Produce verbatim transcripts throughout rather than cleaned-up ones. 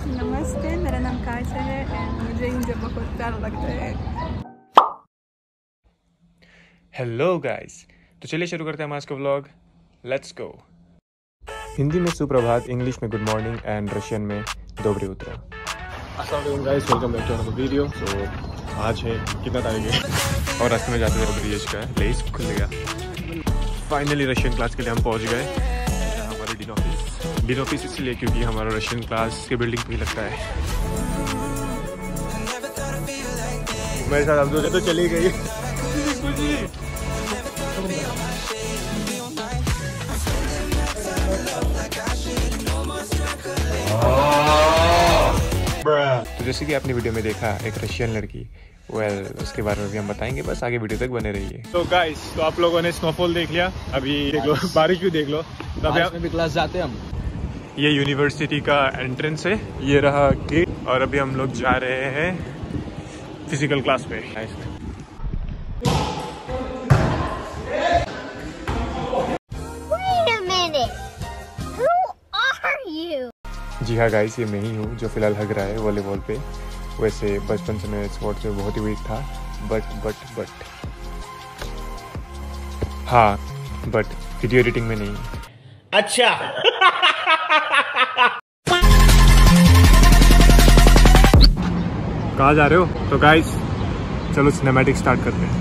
नमस्ते, मेरा नाम कायसा है एंड मुझे इंडिया बहुत प्यारा लगता है। हेलो गाइस, तो चलिए शुरू करते हैं हम आज का व्लॉग। Let's go. हिंदी में सुप्रभात, इंग्लिश में गुड मॉर्निंग एंड रशियन में दोबरे उतरा। अस्सलाम वालेकुम guys, welcome back to another video. So आज है कितना तारीख है और रास्ते में जाते हुए ब्रिज का लेस खुल गया। फाइनली रशियन क्लास के लिए हम पहुंच गए। हमारे डिन ऑफिस डिन ऑफिस इसलिए क्योंकि हमारा रशियन क्लास के बिल्डिंग पे ही लगता है। मेरे साथ हम दोनों तो चली गई। तो जैसे कि आपने वीडियो में देखा एक रशियन लड़की, वेल well, उसके बारे में भी हम बताएंगे, बस आगे वीडियो तक बने रहिए। तो गाइस, तो आप लोगों ने स्नोफॉल देख लिया, अभी देख लो बारिश भी देख लो। तो अभी हम भी क्लास जाते हैं हम। ये यूनिवर्सिटी का एंट्रेंस है, ये रहा गेट, और अभी हम लोग जा रहे हैं फिजिकल क्लास पे। जी हाँ गाइस, ये मैं ही हूँ जो फिलहाल हग रहा है वॉलीबॉल पे। वैसे बचपन से मैं स्पोर्ट्स में बहुत ही वीक था, बट बट बट हाँ बट वीडियो एडिटिंग में नहीं। अच्छा। कहाँ जा रहे हो? तो गाइस चलो सिनेमैटिक स्टार्ट करते हैं।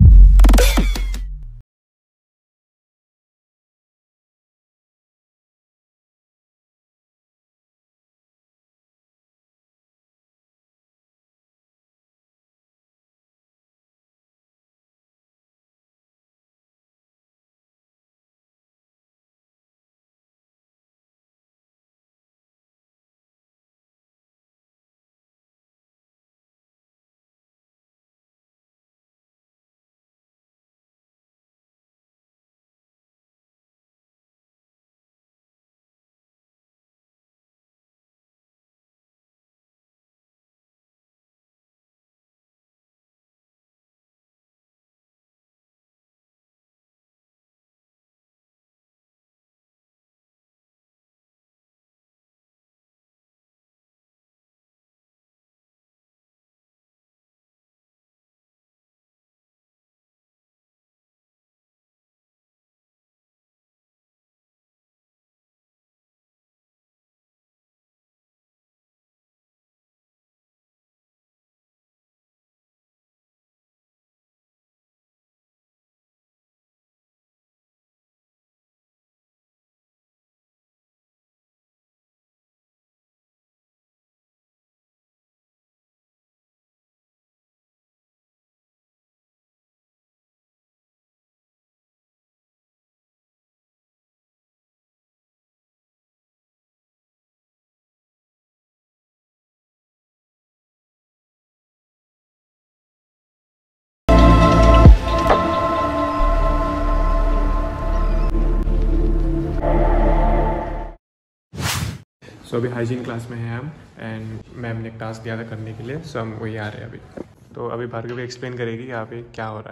सो so, अभी हाइजीन क्लास में हैं हम एंड मैम ने एक टास्क दिया था करने के लिए, सो हम वही आ रहे हैं अभी। तो अभी भार्गवी एक्सप्लेन करेगी यहाँ पे क्या हो रहा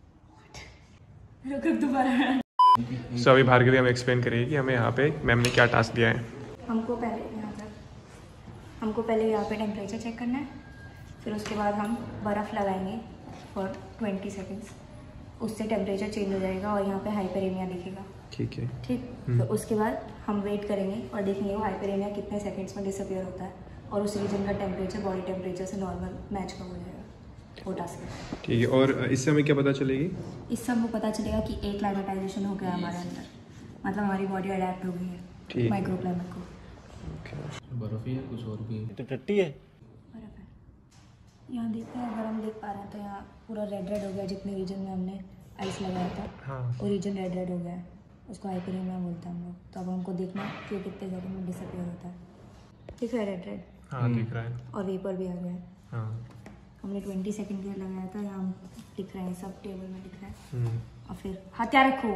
है। सो so, अभी भार्गवी हमें एक्सप्लेन करेगी कि हमें यहाँ पे मैम ने क्या टास्क दिया है। हमको पहले यहाँ पर हमको पहले यहाँ पे टेम्परेचर चेक करना है, फिर उसके बाद हम बर्फ़ लगाएंगे फॉर ट्वेंटी सेकेंड्स। उससे टेम्परेचर चेंज हो जाएगा और यहाँ पे हाइपरेमिया दिखेगा। ठीक है, ठीक। फिर उसके बाद हम वेट करेंगे और देखेंगे वो हाइपरेमिया कितने सेकंड्स में डिसअपियर होता है, और उस रीजन का टेम्परेचर बॉडी टेम्परेचर से नॉर्मल मैच कब हो जाएगा, वो टास्क है। ठीक है, और इससे हमें क्या पता चलेगी? इससे हमको पता चलेगा कि एक क्लाइमेटाइजेशन हो गया हमारे अंदर, मतलब हमारी बॉडी अडेप्ट हो गई है माइक्रो क्लाइमेट को। बर्फ ही है, कुछ और भी है? टट्टी है, बर्फ है। यहाँ देखते हैं, अगर हम देख पा रहे हैं तो यहाँ पूरा रेड रेड हो गया, जितने रीजन में हमने आइस लगाया था। हाँ। वो रीजन रेड रेड हो गया है, उसको हाइपरेमिया बोलते हैं हम लोग। तो अब हमको देखना कि कितने सेकंड में डिसअपियर होता है। दिख रहा है रेड रेड? हाँ दिख रहा है, और वेपर भी आ गया है। हाँ। हमने ट्वेंटी सेकंड के लिए लगाया था, यहाँ दिख रहे हैं, सब टेबल में दिख रहा है। और फिर हथियार रखो।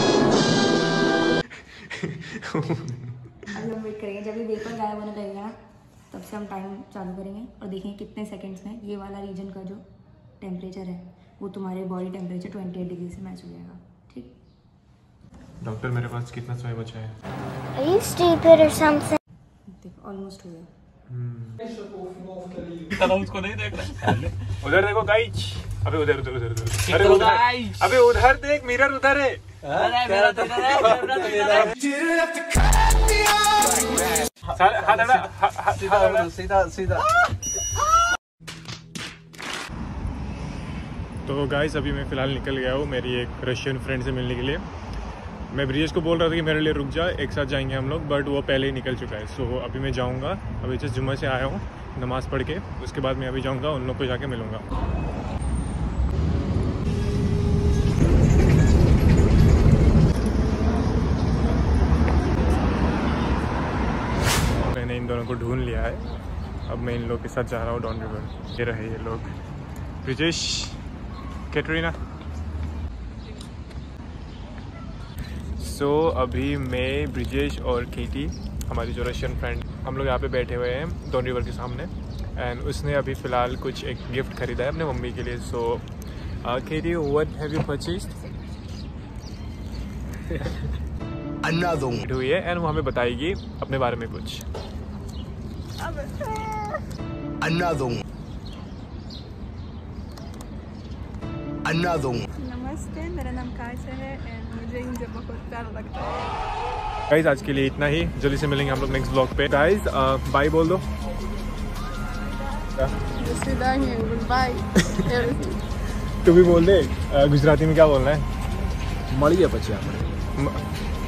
अभी हम वेट करेंगे, जब भी वेपर गायब होने लगेगा ना, तब से हम टाइम चालू करेंगे और देखेंगे कितने सेकंड्स में ये वाला रीजन का जो टेम्परेचर है वो तुम्हारे body temperature twenty eight degree से मैच हो जाएगा। ठीक डॉक्टर, मेरे पास कितना समय बचा है? Are you stupid or something? देखो ऑलमोस्ट हो गया, उसको नहीं देख रहा। उधर देखो गाइस। अबे उधर उधर उधर उधर अरे उधर अबे उधर देख, मिरर उधर है। मेरा तो हाथ हटा, सीधा सीधा। तो गाइस अभी मैं फ़िलहाल निकल गया हूँ मेरी एक रशियन फ्रेंड से मिलने के लिए। मैं ब्रिजेश को बोल रहा था कि मेरे लिए रुक जा, एक साथ जाएंगे हम लोग, बट वो पहले ही निकल चुका है। सो so, अभी मैं जाऊँगा, अभी जस्ट जुम्मे से आया हूँ नमाज़ पढ़ के, उसके बाद मैं अभी जाऊँगा उन लोग को जाके मिलूँगा। मैंने इन दोनों को ढूंढ लिया है, अब मैं इन लोग के साथ जा रहा हूँ डॉन रिवर। ये रहे ये लोग, ब्रिजेश, कैटरीना। सो so, अभी मैं, ब्रिजेश और केटी, हमारी जो रशियन फ्रेंड, हम लोग यहाँ पे बैठे हुए हैं डॉन रिवर के सामने। एंड उसने अभी फ़िलहाल कुछ एक गिफ्ट खरीदा है अपने मम्मी के लिए। So Katie, what have you purchased? हुई है एंड वो हमें बताएगी अपने बारे में कुछ। नमस्ते, मेरा नाम कायसा है एंड मुझे इंडिया बहुत प्यारा लगता है। गाइस आज के लिए इतना ही, जल्दी से मिलेंगे हम लोग नेक्स्ट ब्लॉग पे। गाइस बाय बोल दो। बाय। तू भी बोल दे, गुजराती में क्या बोलना है? मड़ी है बच्चे।